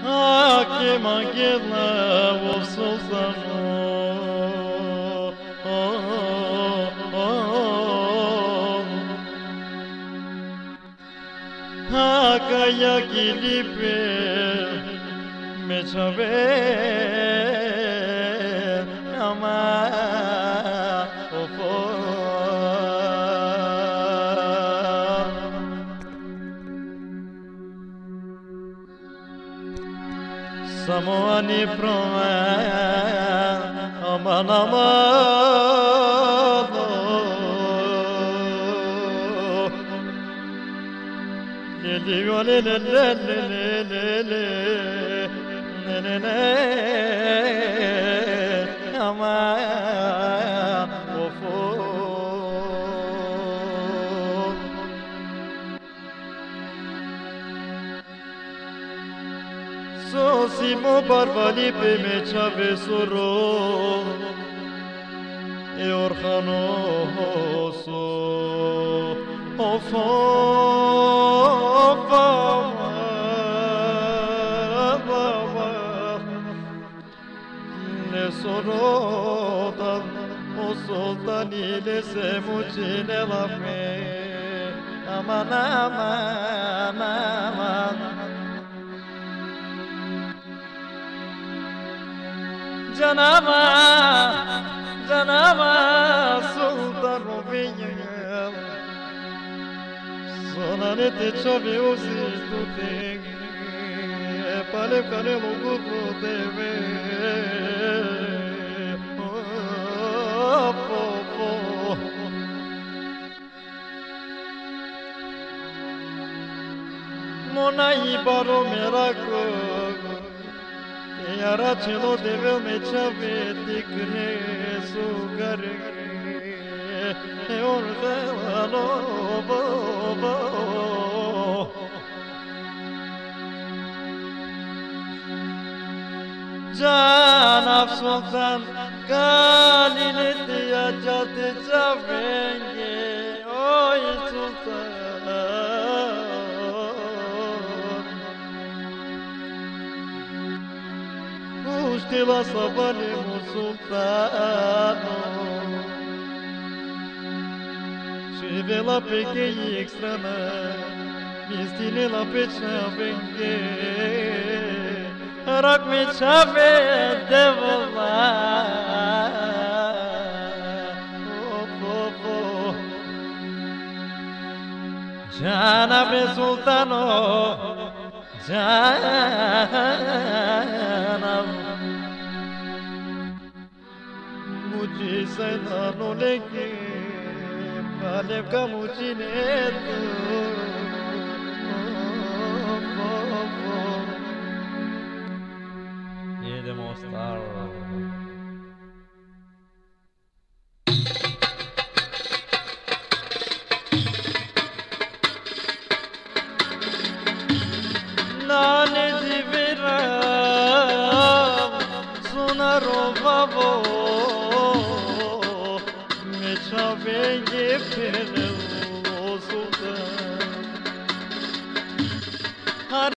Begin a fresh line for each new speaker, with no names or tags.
que manguela o sultano Kaya gilipe me chave ama ofo Samoani proma aman aman le le le le le le le le aman ofo Simo barbali pe me chave soro e orkhano so ofo ne soro da o sultani le se mucine la fe aman aman aman Canama, canama sultan ovinho Sonanete chove usi tutte Pale pale logo deve Monai baro meraco Yara chelo deve me chave tikne sugar e orda lo bo Can afsultan kalile diya jate javenge oy sultan Ušte la sabane mu sultano Ševe la peke i ekstrana Mistine la pe čavenge Rak me čave devola Jana bre sultano Janam Muji saydano leke Palev ka muji netu Jedemo staro Nane diveram sunaro vavo me chavenge per